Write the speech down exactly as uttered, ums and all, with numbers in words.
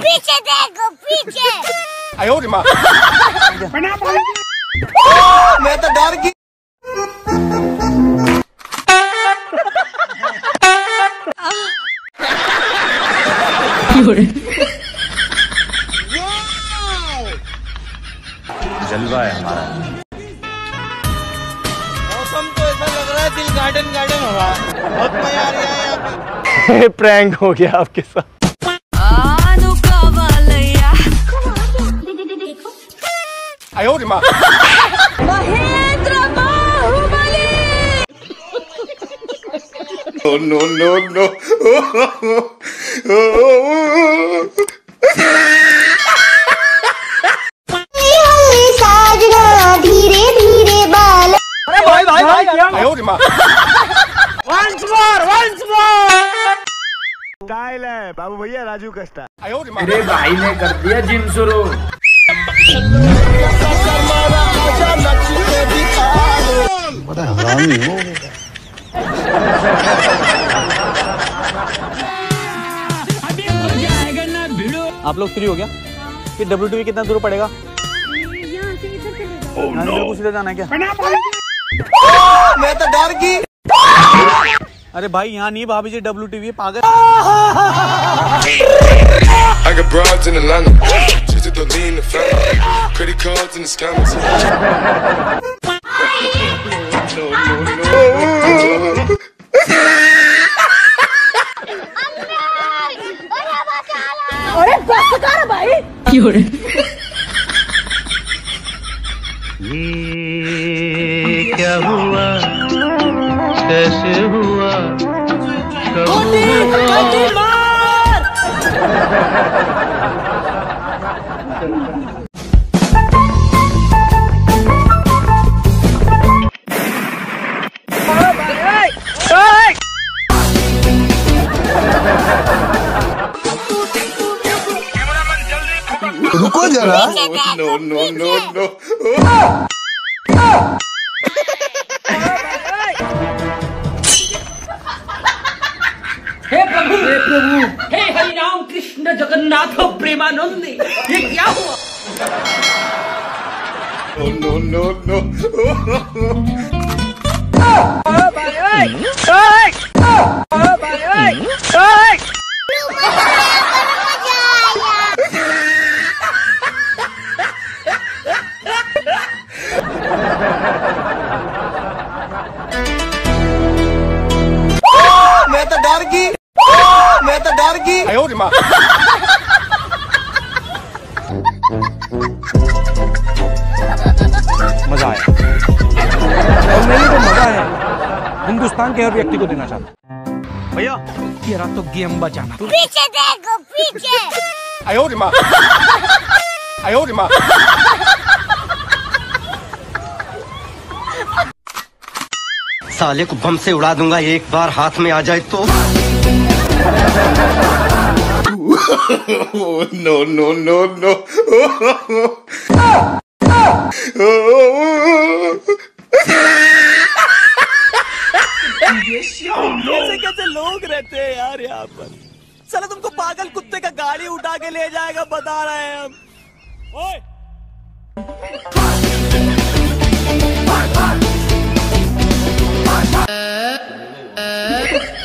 पीछे देखो पीछे। आयो रे माँ। मैं तो डर गई। जलवा है हमारा। मौसम तो ऐसा लग रहा है दिल गार्डन गार्डन हो रहा है। बहुत मजा आ रहा है यहाँ पे। प्रैंक हो गया आपके साथ। आयो रे माँ। नो नो नो धीरे धीरे बाल। अरे भाई भाई भाई आयो रे माँ। Once more, once more। Style है बाबू भैया, राजू का स्टाइल। आयो रे माँ। मेरे भाई ने कर दिया जिम शुरू। बड़ा हरामी हो। आप लोग फ्री हो गया? कि डब्ल्यू टी कितना दूर पड़ेगा? Oh, no. कुछ इधर जाना है क्या? मैं तो डर गई। अरे भाई यहाँ नहीं, भाभी जी डब्ल्यू टी पागल। I got broads in Atlanta, just to lean in the family, credit cards in the scammers. No no no। अरे बस कर भाई। ये क्या हुआ, कैसे हुआ, कब हुआ? रुको जरा। No no no no. हे प्रभु, हे प्रभु, हे हरि राम कृष्ण जगन्नाथ प्रेमानंद, ये क्या हुआ? No no no no. मैं तो डर गई। मैं तो डर गई। आयो रे माँ। मजा आया और मैं तो मजा है हिंदुस्तान के हर व्यक्ति को देना चाहता हूँ। भैया ये रात तो गेम बजाना। पीछे देखो पीछे। आयो रे माँ। आयो रे माँ। साले को बम से उड़ा दूंगा एक बार हाथ में आ जाए तो। No no no no. कैसे कैसे लोग रहते हैं यार यहाँ पर। साला तुमको पागल कुत्ते का गाड़ी उठा के ले जाएगा, बता रहे हैं हम। ओए Uh, uh.